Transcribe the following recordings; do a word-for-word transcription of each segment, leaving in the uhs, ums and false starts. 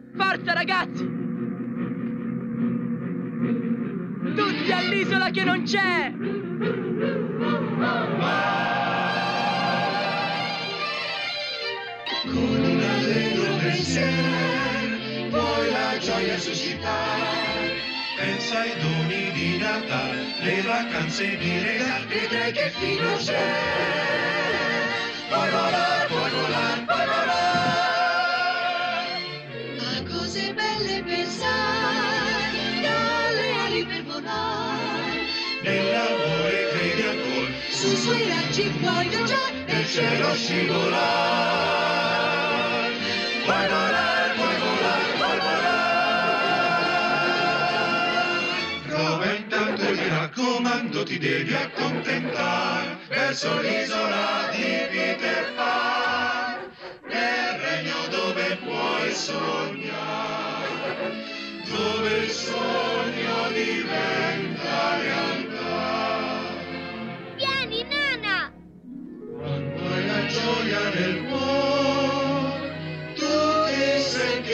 Forza, ragazzi! Tutti all'isola che non c'è! Con un allegro pensiero puoi la gioia suscitare. Pensa ai doni di Natale, le vacanze di Regal, vedrai che fino c'è. Puoi volare, puoi volare, puoi volare. A cose belle pensare, dalle ali per volare. Nell'amore credi ancora, Sui suoi raggi puoi viaggiare, nel cielo scivolare. Puoi volare, puoi volare, puoi volare. Prova intanto e mi raccomando ti devi accontentare verso l'isola di Peter Pan, nel regno dove puoi sognare, dove il sogno diventa realtà. Vieni, Nana! Quando hai la gioia nel cuore, tu ti senti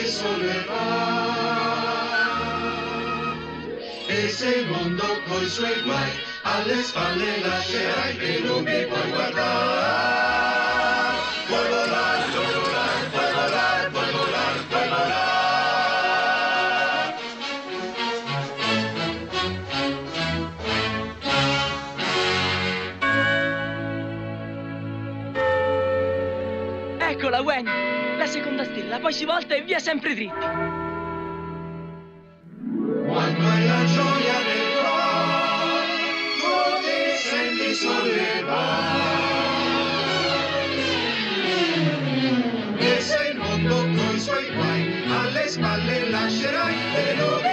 sollevare. E se il mondo coi suoi guai alle spalle lascerai che lumi puoi guardare. Puoi volare, puoi volare, puoi volare, puoi volare, puoi volare. Eccola, Wendy! La seconda stella, poi si volta e via sempre dritti! Quando hai la gioia nel cuore, tu ti senti sollevare. E se il mondo coi suoi guai alle spalle lascerai, e